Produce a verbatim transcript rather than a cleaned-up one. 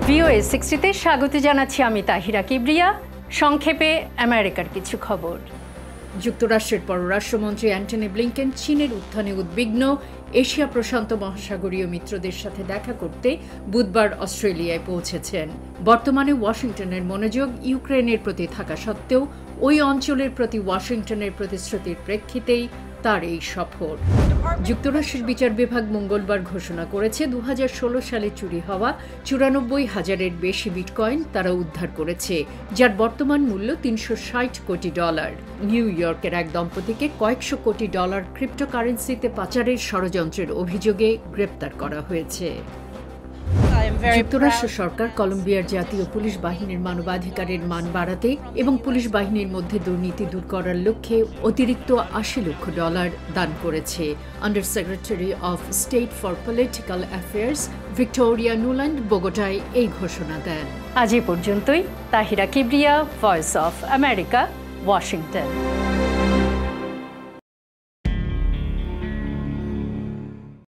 VOA সিক্সটিতে স্বাগত জানাচ্ছি আমি তাহিরা কিবরিয়া। সংক্ষেপে আমেরিকার কিছু খবর। যুক্তরাষ্ট্রের পররাষ্ট্রমন্ত্রী অ্যান্টনি ব্লিংকেন চীনের উত্থানে উদ্বিগ্ন। এশিয়া প্রশান্ত মহাসাগরীয় মিত্রদের সাথে দেখা করতে বুধবার অস্ট্রেলিয়ায় পৌঁছেছেন। বর্তমানে ওয়াশিংটনের মনোযোগ ইউক্রেনের প্রতি থাকা সত্ত্বেও ওই অঞ্চলের প্রতি ওয়াশিংটনের প্রতিশ্রুতির প্রেক্ষিতেই তার এই সফর। যুক্তরাষ্ট্রের বিচার বিভাগ মঙ্গলবার ঘোষণা করেছে দু হাজার ষোলো সালে চুরি হওয়া চুরানব্বই হাজারের বেশি বিটকয়েন তারা উদ্ধার করেছে, যার বর্তমান মূল্য তিনশো ষাট কোটি ডলার। নিউ ইয়র্কের এক দম্পতিকে কয়েকশো কোটি ডলার ক্রিপ্টোকারেন্সিতে পাচারের ষড়যন্ত্রের অভিযোগে গ্রেপ্তার করা হয়েছে। যুক্তরাষ্ট্র সরকার কলম্বিয়ার জাতীয় পুলিশ বাহিনীর মানবাধিকারের মান বাড়াতে এবং পুলিশ বাহিনীর মধ্যে দুর্নীতি দূর করার লক্ষ্যে অতিরিক্ত আশি লক্ষ ডলার দান করেছে। Under secretary of state for political affairs Victoria Nuland বোগোটায় এই ঘোষণা দেন। আজ এ পর্যন্তই। Tahira Kibria, Voice of America, Washington.